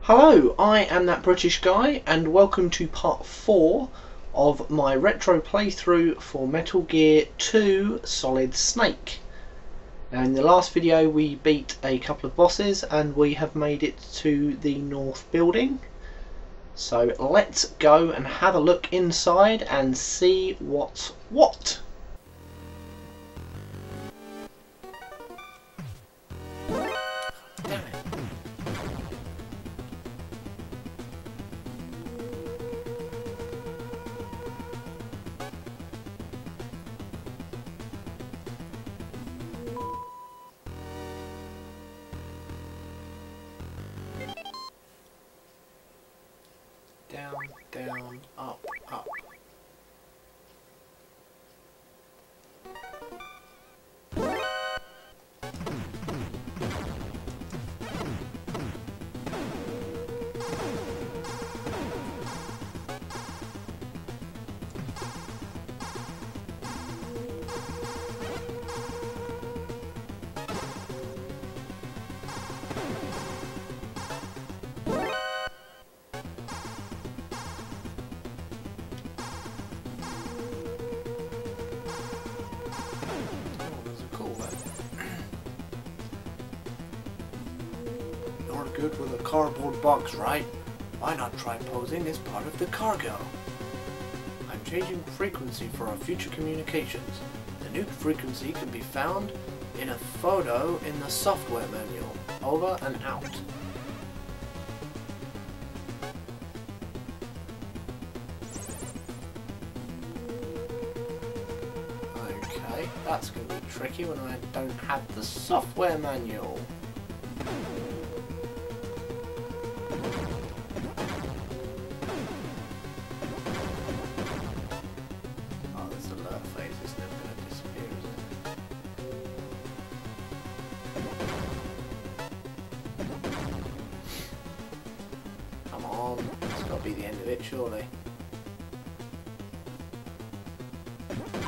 Hello, I am that British guy, and welcome to part 4 of my retro playthrough for Metal Gear 2 Solid Snake. Now, in the last video we beat a couple of bosses and we have made it to the north building. So let's go and have a look inside and see what's what. Down, down, up, up. Good with a cardboard box, right? Why not try posing as part of the cargo? I'm changing frequency for our future communications. The new frequency can be found in a photo in the software manual. Over and out. Okay, that's going to be tricky when I don't have the software manual. It's got to be the end of it, surely. Okay.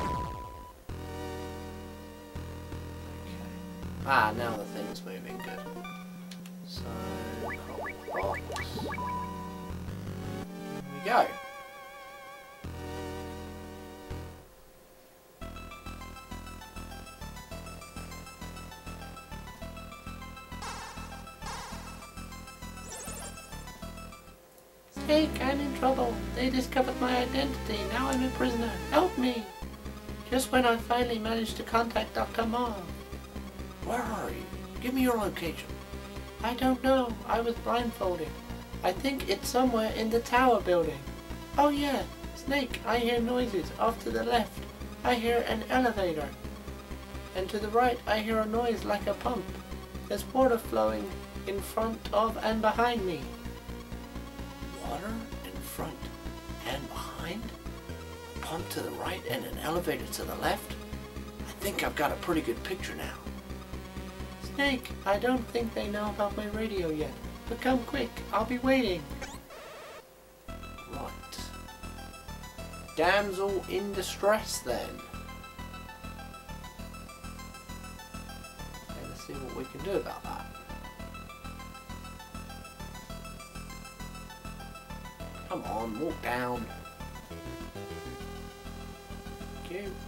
Ah, now the thing's moving good. So, box. Here we go. Snake, I'm in trouble. They discovered my identity. Now I'm a prisoner. Help me! Just when I finally managed to contact Dr. Marv. Where are you? Give me your location. I don't know. I was blindfolded. I think it's somewhere in the tower building. Oh yeah, Snake, I hear noises. Off to the left, I hear an elevator. And to the right, I hear a noise like a pump. There's water flowing in front of and behind me. Water in front and behind, a pump to the right and an elevator to the left. I think I've got a pretty good picture now. Snake, I don't think they know about my radio yet, but come quick, I'll be waiting. Right. Damsel in distress then. Okay, let's see what we can do about that. Come on, walk down. Thank you.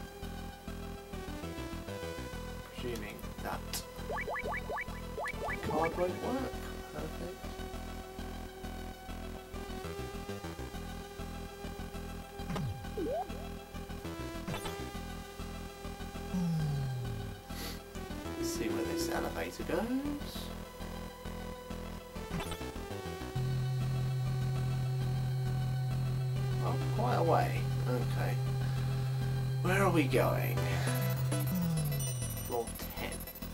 Presuming that card won't work. Perfect. Let's see where this elevator goes. Oh, quite a way. Okay. Where are we going? Floor 10.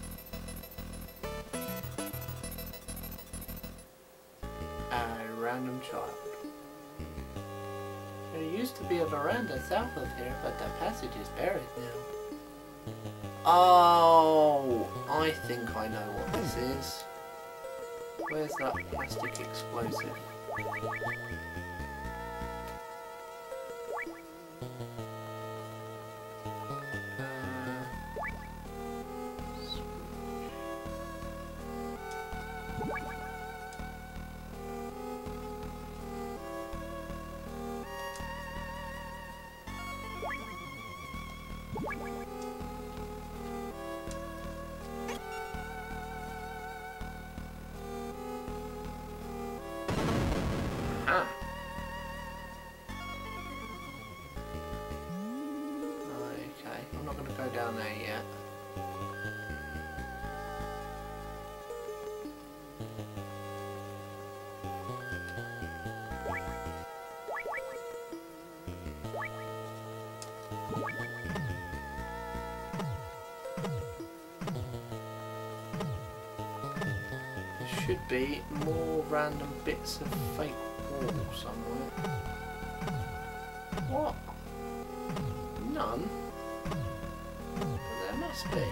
A random child. There used to be a veranda south of here, but the passage is buried now. Oh, I think I know what this is. Where's that plastic explosive? should be more random bits of fake wall somewhere. What? None? But there must be.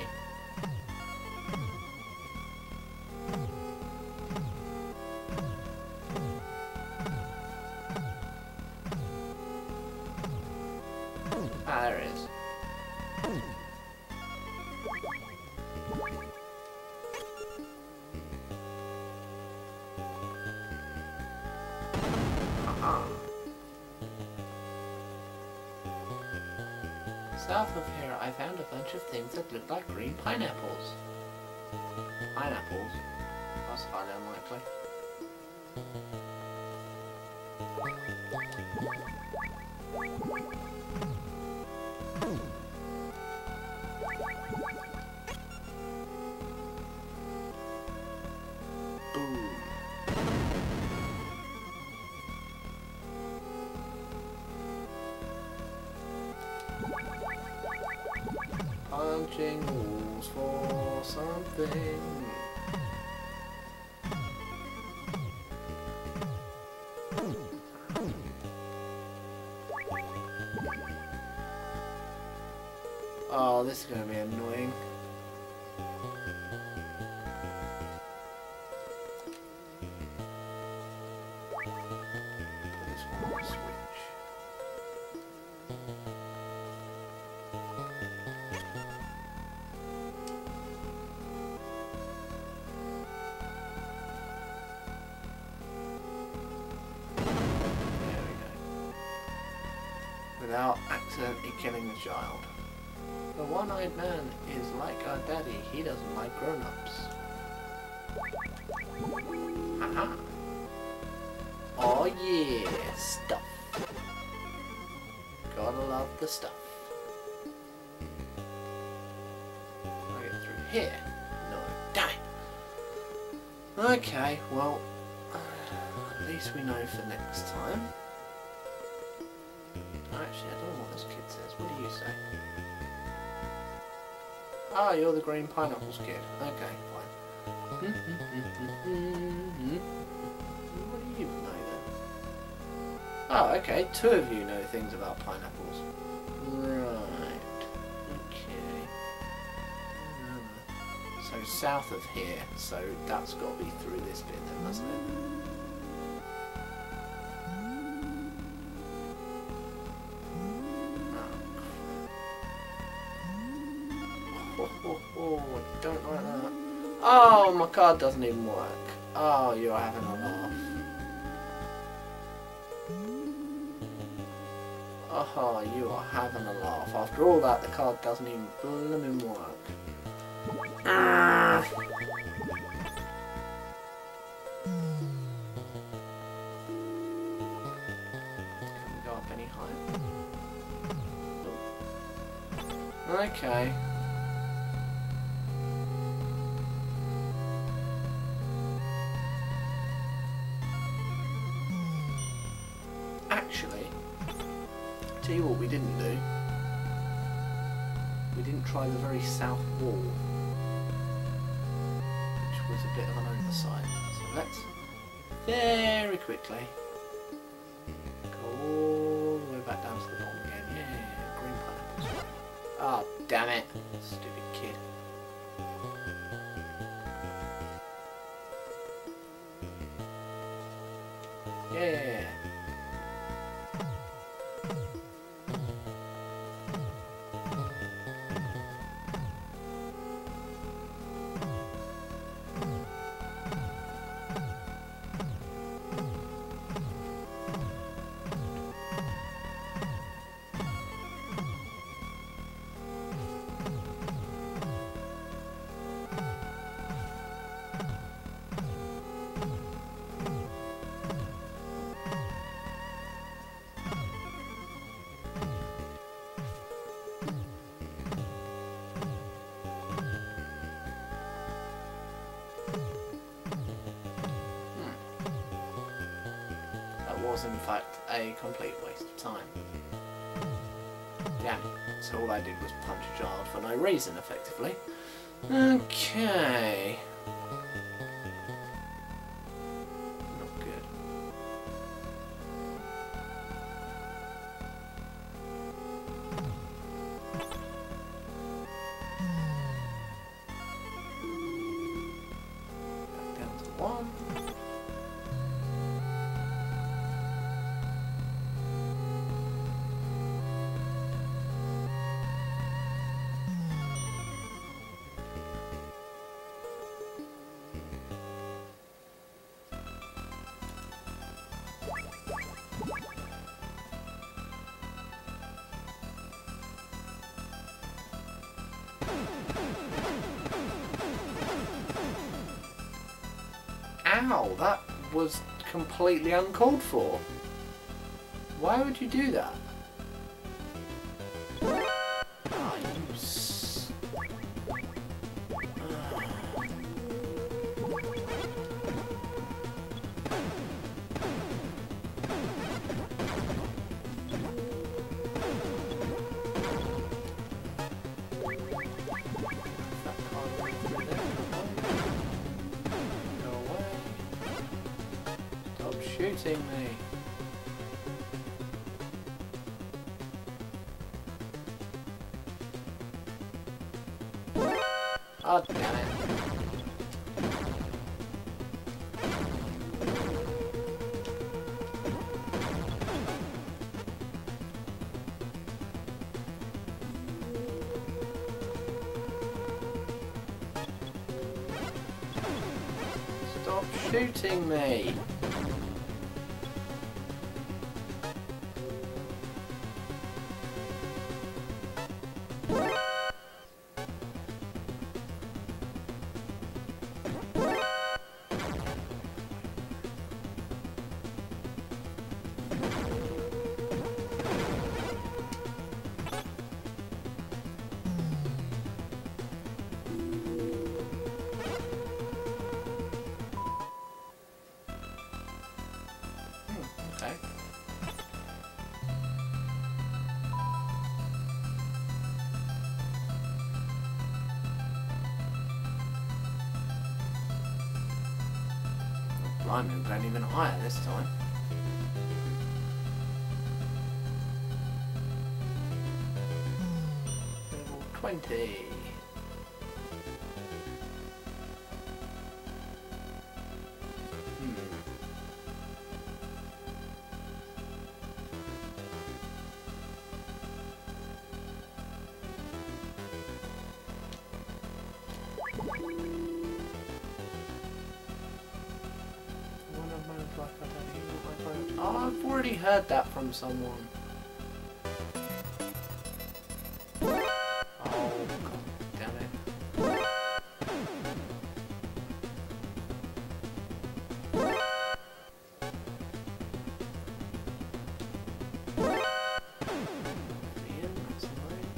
Ah, there it is. South of here, I found a bunch of things that look like green pineapples. Pineapples? That's highly unlikely. Boom. Punching walls for something. Oh, this is going to be annoying. This one will switch. Without accidentally killing the child. The one-eyed man is like our daddy, he doesn't like grown-ups. Haha. Oh yeah, stuff. Gotta love the stuff. Can I get through here? No, damn it. Okay, well, at least we know for next time. Actually, I don't know what this kid says. What do you say? Ah, you're the green pineapples kid. Okay, fine. What do you know then? Oh, okay. 2 of you know things about pineapples. Right. Okay. So south of here. So that's got to be through this bit then, hasn't it? Oh, I don't like that. Oh, my card doesn't even work. Oh, you're having a laugh. Oh, you are having a laugh. After all that, the card doesn't even blooming work. Ah. Can we go up any higher? Okay. Actually, tell you what we didn't do. We didn't try the very south wall, which was a bit of an oversight. So let's very quickly go all the way back down to the bottom again. Yeah, green pineapples. Ah, oh, damn it, stupid kid. Yeah. Was in fact a complete waste of time. Damn it. So all I did was punch a child for no reason, effectively. Okay. Ow, that was completely uncalled for. Why would you do that? Ah, you s... Shooting me. Oh, damn it. Stop shooting me. Okay. Blimey, we're going even higher this time. Level 20. Oh, I've already heard that from someone. Oh, God damn it. Ian, that's annoying.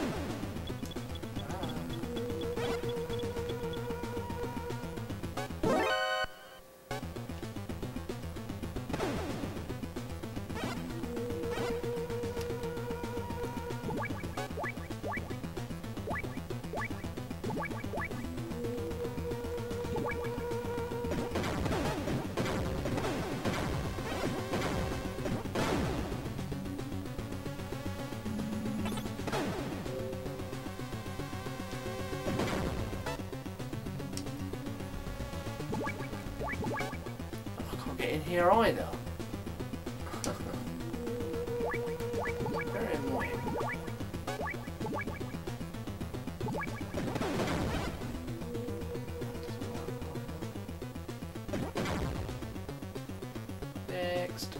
In here either. Very annoying. Next.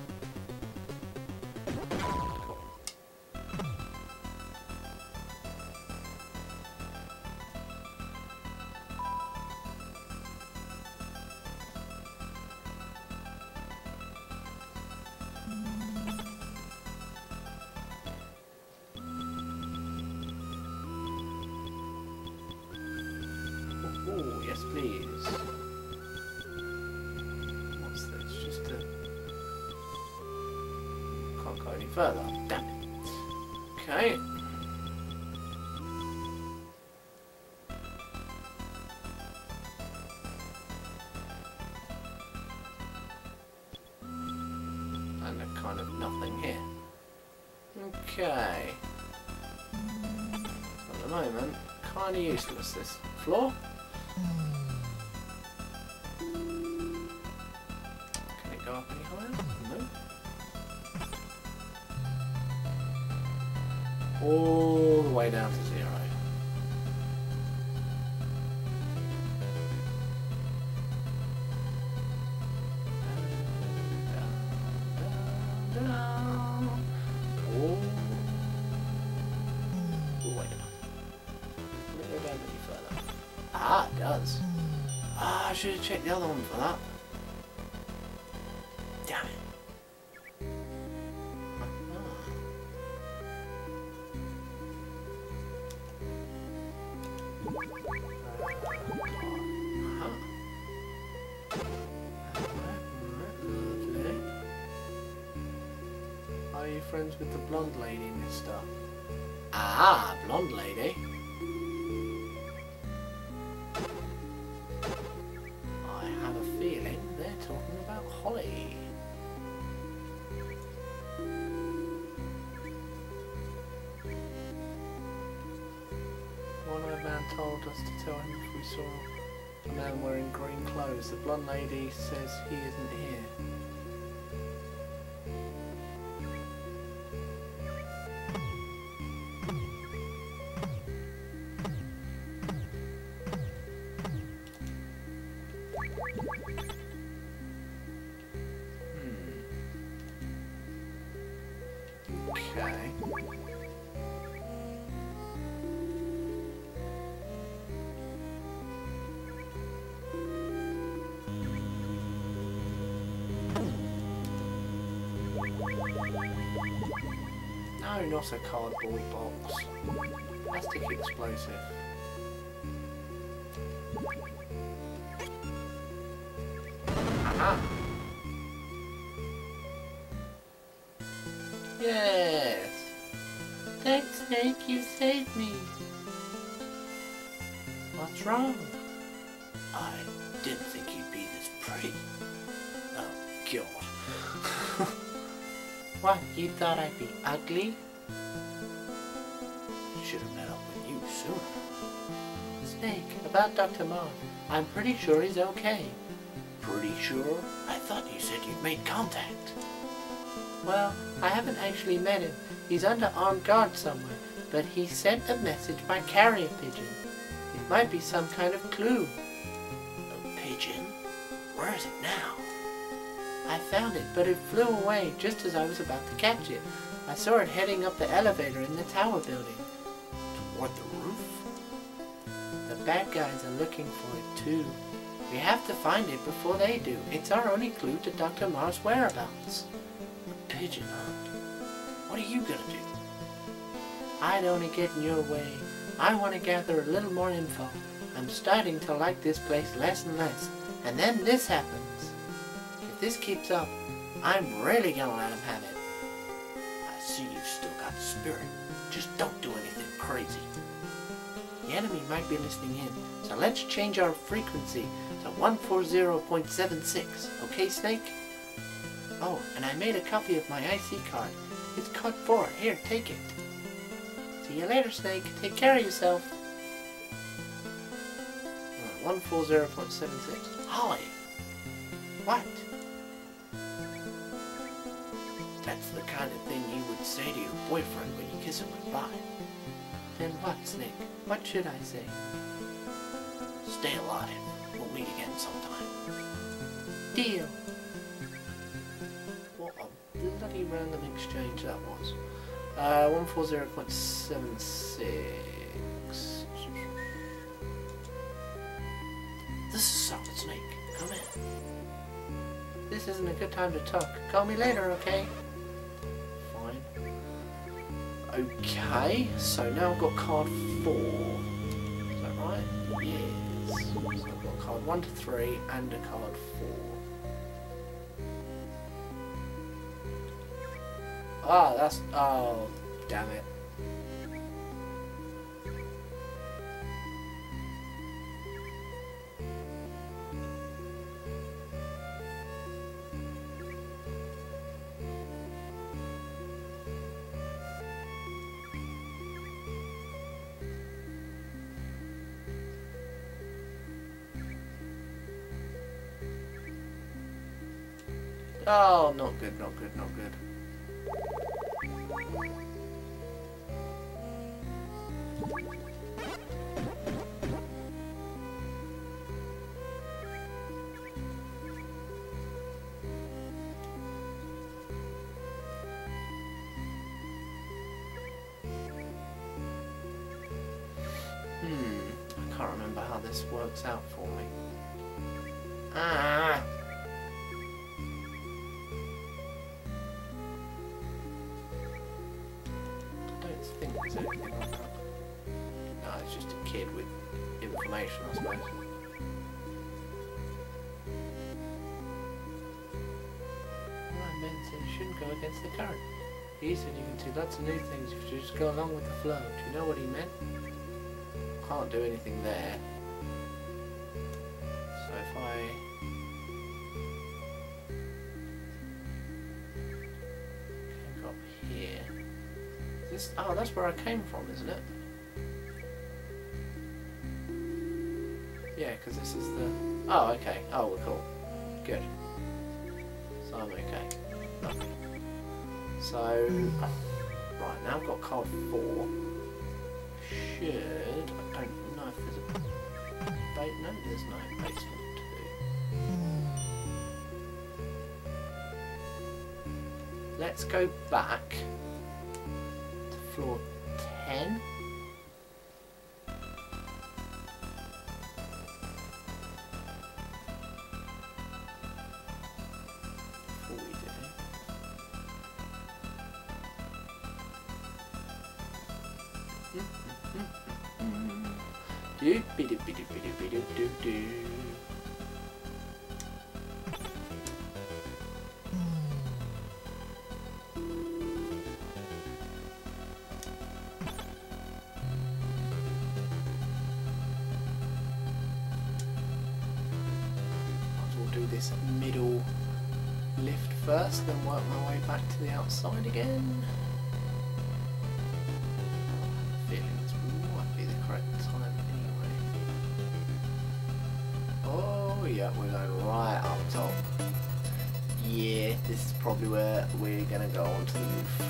Oh, yes please. What's this? Just a... Can't go any further. Damn it. Okay. And a kind of nothing here. Okay. So at the moment, kind of useless this floor. Can it go up any higher? No. All the way down to 0. Ah, it does. Ah, I should have checked the other one for that. Lovely. Are you friends with the blonde lady, mister? Ah, blonde lady. I have a feeling they're talking about Holly. One-eyed man told us to tell him if we saw a man wearing green clothes. The blonde lady says he isn't here. Okay. No, not a cardboard box. Plastic explosive. Aha! Yes! Thanks, Snake, you saved me. What's wrong? I didn't think you'd be this pretty. Oh, God. What, you thought I'd be ugly? Should have met up with you sooner. Snake, about Dr. Marr. I'm pretty sure he's okay. Pretty sure? I thought you said you'd made contact. Well, I haven't actually met him. He's under armed guard somewhere, but he sent a message by carrier pigeon. It might be some kind of clue. A pigeon? Where is it now? I found it, but it flew away just as I was about to catch it. I saw it heading up the elevator in the tower building. Toward the roof? The bad guys are looking for it too. We have to find it before they do. It's our only clue to Dr. Marr's whereabouts. A pigeon hunt? What are you gonna do? I'd only get in your way. I want to gather a little more info. I'm starting to like this place less and less. And then this happens. If this keeps up, I'm really gonna let him have it. I see you've still got spirit. Just don't do anything crazy. The enemy might be listening in, so let's change our frequency to 140.76. Okay, Snake? Oh, and I made a copy of my IC card. It's code 4. Here, take it. See you later, Snake. Take care of yourself. 140.76. Holly! What? That's the kind of thing you would say to your boyfriend when you kiss him goodbye. Then what, Snake? What should I say? Stay alive. We'll meet again sometime. Deal. What a bloody random exchange that was. 140.76. This is Solid Snake. Come in. This isn't a good time to talk. Call me later, okay? Fine. Okay, so now I've got card 4. Is that right? Yes. So I've got card 1 to 3 and a card 4. Ah, that's... oh, damn it. Oh, not good, not good, not good. I can't remember how this works out for me. Ah! I don't think there's anything like that. No, it's just a kid with information, I suppose. Right, Ben said you shouldn't go against the current. He said you can do lots of new things if you just go along with the flow. Do you know what he meant? Can't do anything there. So if I... go up here... This, oh, that's where I came from, isn't it? Yeah, because this is the... Oh, okay. Oh, we're cool. Good. So I'm okay. Lovely. So... Right, now I've got card 4. Should... I don't know if there's a... No, there's no basement 2. Let's go back to floor 10. Before we do. Do-be-do-be-do-be-do-be-do-do. We'll do this middle lift first, then work my way back to the outside again. Feeling this might be the correct time anyway. Oh yeah, we're going right up top. Yeah, this is probably where we're gonna go onto the roof.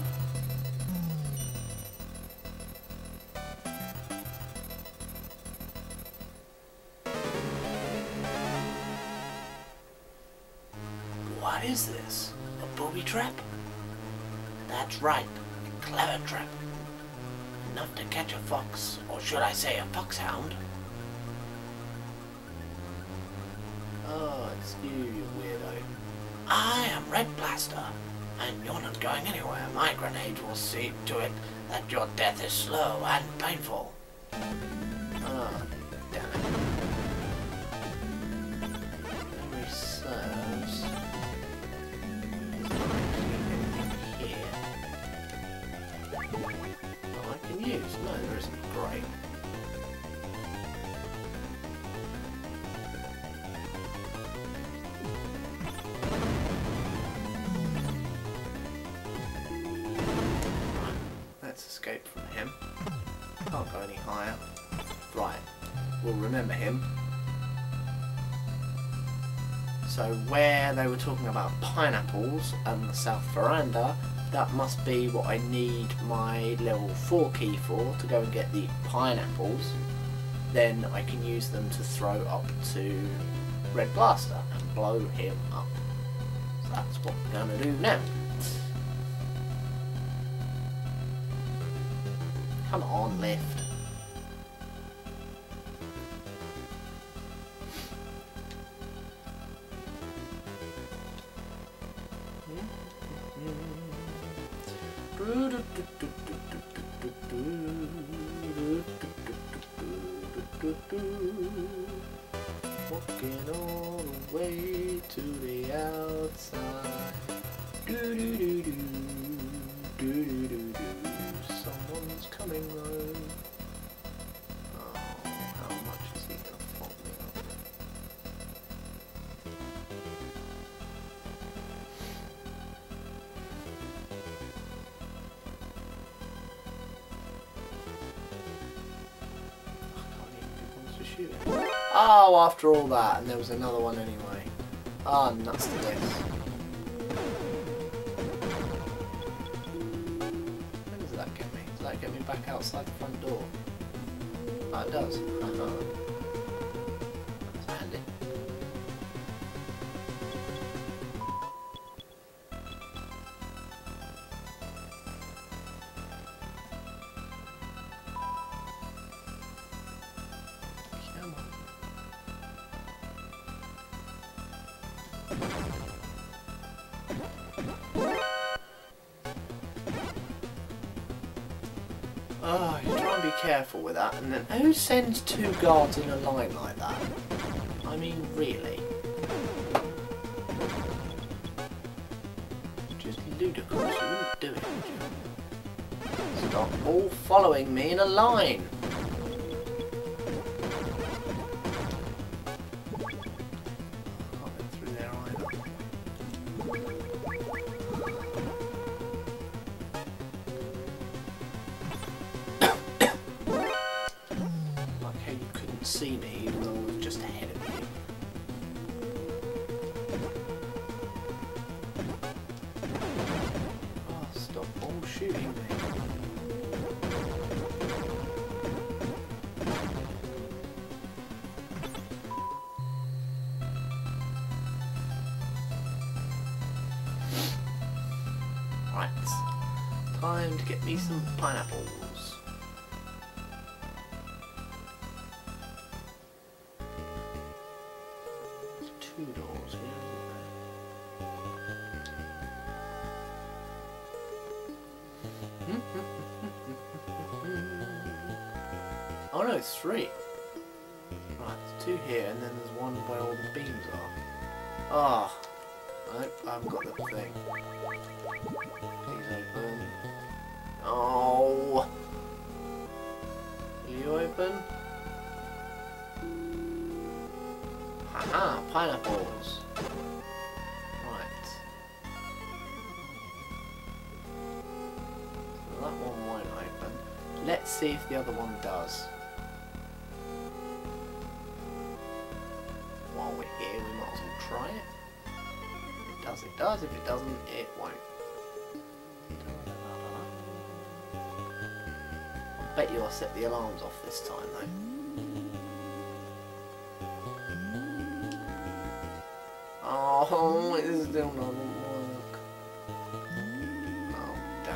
What is this? A booby trap? That's right, a clever trap. Enough to catch a fox, or should I say a foxhound? Oh, it's you weirdo. I am Red Blaster, and you're not going anywhere. My grenade will see to it that your death is slow and painful. Oh, damn it. Memory serves. Here. Oh, I can use. No, there isn't. Great. Let's escape from him. Can't go any higher. Right, we'll remember him. So where they were talking about pineapples and the south veranda, that must be what I need my level 4 key for, to go and get the pineapples. Then I can use them to throw up to Red Blaster and blow him up. So that's what we're going to do now. Come on, lift. Walking all the way to the outside. Do-do-do-do, do-do-do-do. Someone's coming though. Oh, how much is he gonna fold me up? I can't even get ones to shoot him. Oh, after all that, and there was another one anyway. Ah, oh, nuts to this. Where does that get me? Does that get me back outside the front door? Oh, it does. That's handy. Come on. Oh, you try and be careful with that. And then who sends 2 guards in a line like that? I mean, really? Just ludicrous. You wouldn't do it, would you? Stop all following me in a line. Can't get through there either. Like how you couldn't see me even though I was just ahead of you. Oh, stop all shooting me. Right, time to get me some pineapples. There's 2 doors here, isn't there? Oh no, it's 3. Right, there's 2 here, and then there's one where all the beams are. Ah, nope, I haven't got the thing. Please open. Oh! Will you open? Haha, pineapples. Right. So that one won't open. Let's see if the other one does. While we're here, we might as well try it. If it does, it does. If it doesn't, it won't. I bet you I'll set the alarms off this time though. Oh, it still doesn't work. Oh, damn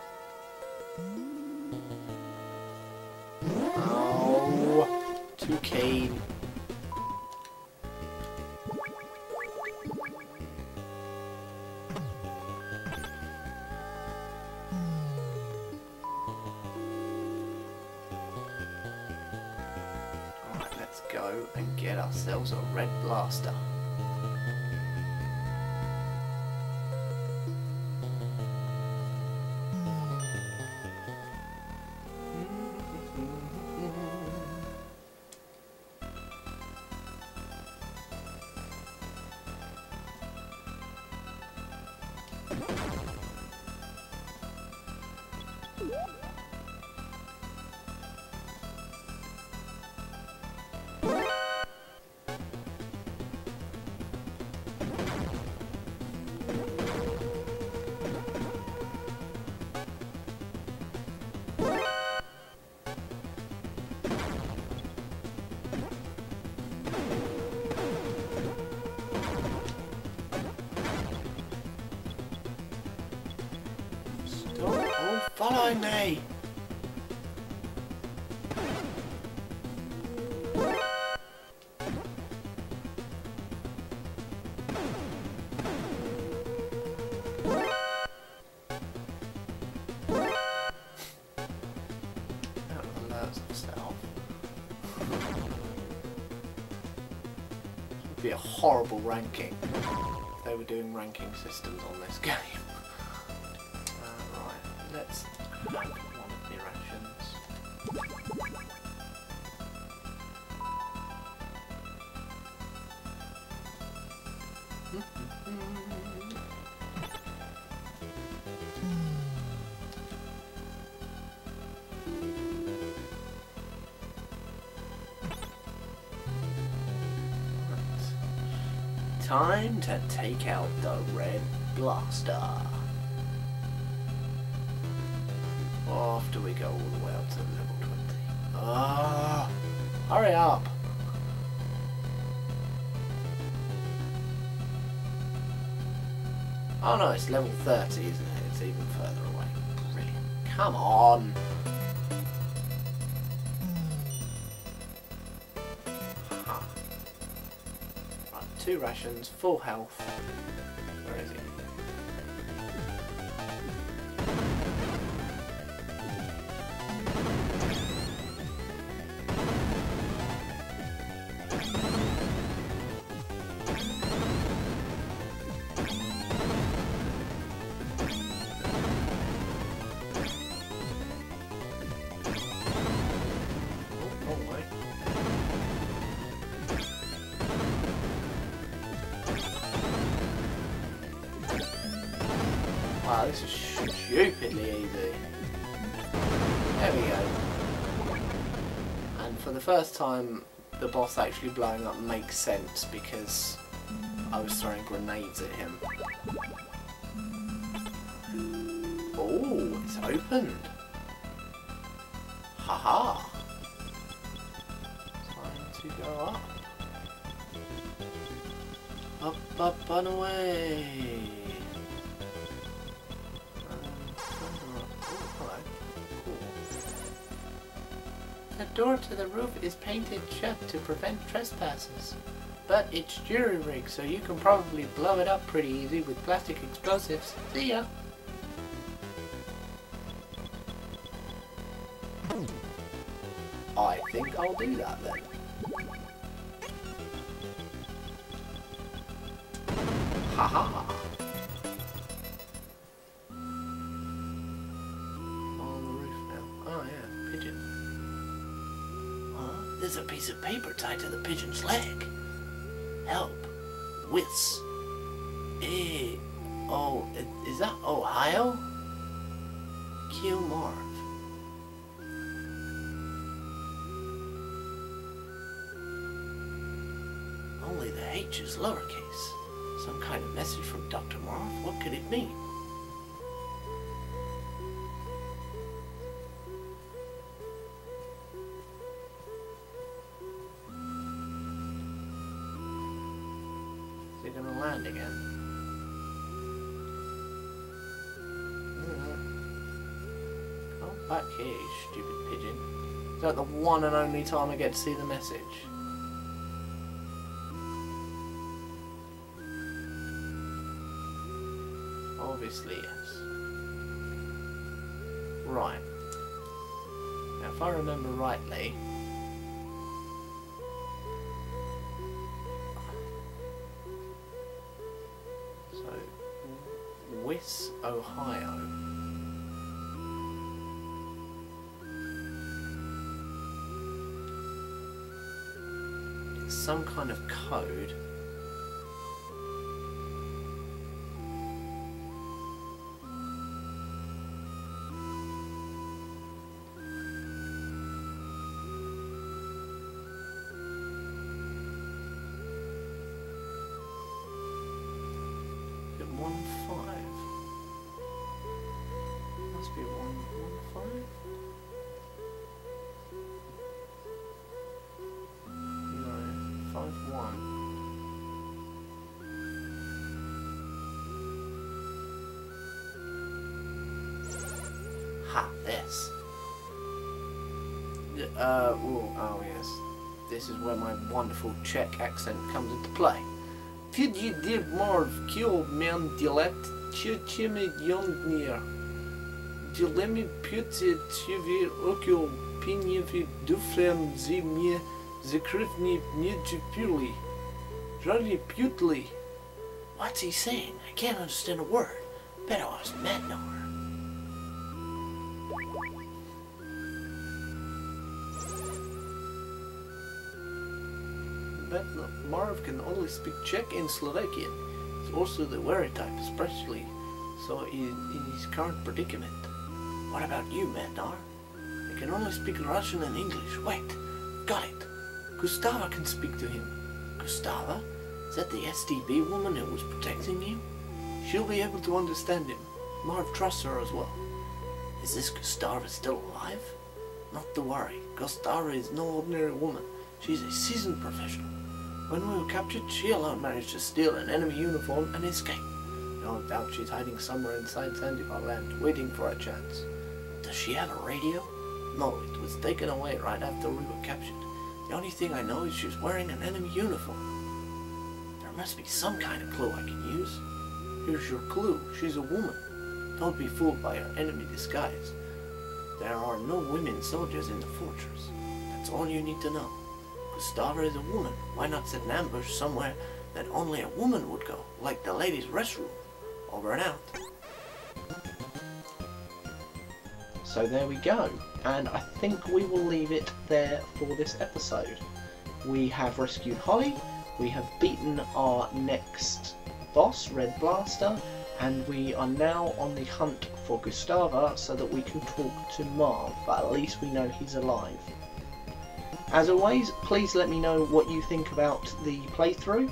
it. Oh, too keen. Alright, let's go and get ourselves a red blaster. Follow me! That alerts itself. It would be a horrible ranking if they were doing ranking systems on this game. Let's have one of the rations. Right. Time to take out the red blaster. After we go all the way up to level 20. Ah, hurry up! Oh no, it's level 30, isn't it? It's even further away. Brilliant. Come on! Aha. Right, 2 rations, full health. Where is it? Wow, this is stupidly easy. There we go. And for the first time, the boss actually blowing up makes sense because I was throwing grenades at him. Oh, it's opened. Haha. Time to go up. Up, up, and away. The door to the roof is painted shut to prevent trespassers. But it's jury-rigged, so you can probably blow it up pretty easy with plastic explosives. See ya! I think I'll do that then. Haha! On the roof now. Oh yeah, pigeon. Oh, there's a piece of paper tied to the pigeon's leg. Help. Wits. Oh, is that Ohio? Kill Marv. Only the H is lowercase. Some kind of message from Dr. Marv? What could it mean? Is it gonna land again? Come back here, you stupid pigeon. Is that the one and only time I get to see the message? Obviously, yes. Right. Now, if I remember rightly, so Wiss, Ohio. It's some kind of code. Must be 115. No, 51. Ha! This. Oh yes. This is where my wonderful Czech accent comes into play. Did you dear Marv kill man dialect? Чечеме ёнднир. Дилеми пьете чевир окол пиневи дуфрем зимне закрывни неджипюли. Жарли пютли. What's he saying? I can't understand a word. Bet I was Mandor. But Marv can only speak Czech and Slovakian. It's also the wary type, especially so in his current predicament. What about you, Mandar? I can only speak Russian and English. Wait, got it. Gustava can speak to him. Gustava? Is that the STB woman who was protecting you? She'll be able to understand him. Marv trusts her as well. Is this Gustava still alive? Not to worry. Gustava is no ordinary woman. She's a seasoned professional. When we were captured, she alone managed to steal an enemy uniform and escape. No doubt she's hiding somewhere inside Zanzibar land, waiting for a chance. Does she have a radio? No, it was taken away right after we were captured. The only thing I know is she's wearing an enemy uniform. There must be some kind of clue I can use. Here's your clue. She's a woman. Don't be fooled by her enemy disguise. There are no women soldiers in the fortress. That's all you need to know. Gustava is a woman. Why not set an ambush somewhere that only a woman would go, like the ladies' restroom? Over and out. So there we go, and I think we will leave it there for this episode. We have rescued Holly, we have beaten our next boss, Red Blaster, and we are now on the hunt for Gustava so that we can talk to Marv, but at least we know he's alive. As always, please let me know what you think about the playthrough.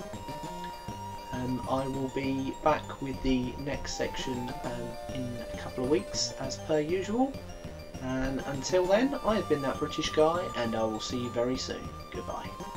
I will be back with the next section in a couple of weeks as per usual, and until then, I have been That British Guy, and I will see you very soon. Goodbye.